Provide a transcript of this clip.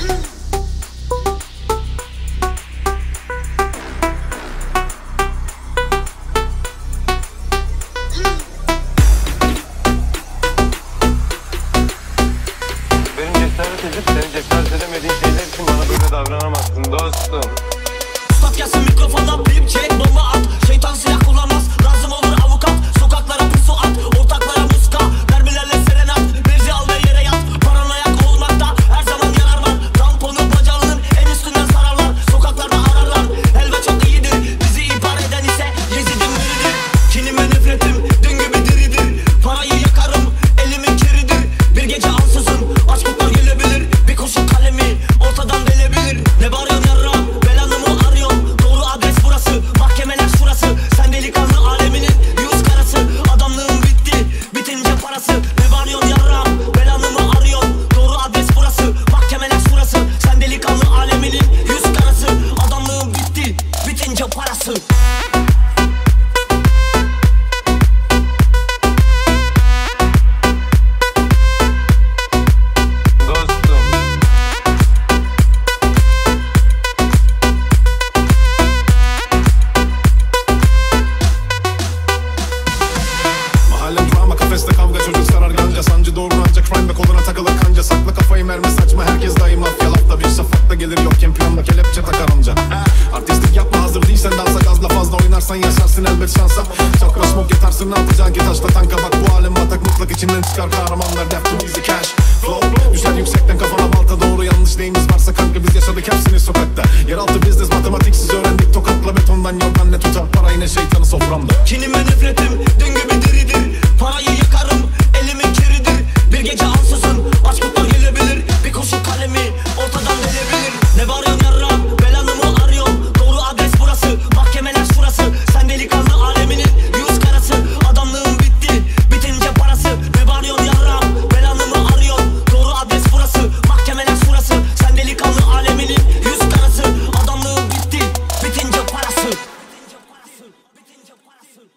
Senin cesaret edemediğin şeyler için bana böyle davranamazsın dostum. Stat gelsin mikrofondan bip çek bomba at. Şeytan silah kullanmaz lazım olur avukat. Sokaklara pusu at, ortaklara muska. Mermilerle serenat, bezi al ve yere yat. Paranoyak olmakta her zaman yarar var. Tamponu bacağının en üstünden sararlar. Sokaklarda ararlar, helva çok iyidir. Bizi ihbar eden ise Yezid'in biridir. Kinim ve nefretim dün gibi diridir. Parayı yakarım, elimin kiridir. Bir gece ansızın aç kurtlar gelebilir. Bir koşu kalemi ortadan delebilir. Ne bağırıyorsun yarrağım, belanı mı arıyorsun? Doğru adres burası, mahkemeler şurası. Sen delikanlı aleminin yüz karası. Adamlığın bitti, bitince parası. Ne bağırıyorsun yarrağım, belanı mı arıyorsun? Doğru adres burası, mahkemeler şurası. Sen delikanlı aleminin yüz karası. Adamlığın bitti, bitince parası. Kafeste kavga çocuk sarar ganca. Sancı doğru ancak crime ve koluna takılır kanca. Sakla kafayı mermi saçma herkes daim mafya. Lafta bir şafakta gelir yokken planla kelepçe takar amca. Artistlik yapma hazır değilsen dansa gazla. Fazla oynarsan yaşarsın elbet şansa. Çapra smoke yatarsın ne yapacaksın ki taşla tanka. Bak bu alem batak mutlak içinden çıkar kahramanlar. Death to easy cash flow. Düşer yüksekten kafana balta doğru yanlış neyimiz varsa kanka biz yaşadık hepsini sokakta. Yeraltı business matematiksiz öğrendik. Tokatla betondan yordan ne tutar parayı ne şeytanı soframda. Kinim ve nefretim dün gibi diridir. Parayı yakarım, elimin kiridir. Bir gece ansızın